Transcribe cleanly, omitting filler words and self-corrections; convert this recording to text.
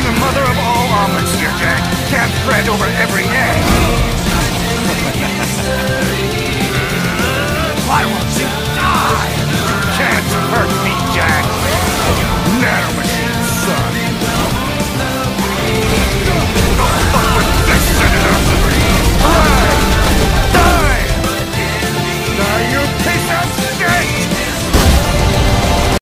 The mother of all omelets, dear Jack. Can't fret over every egg.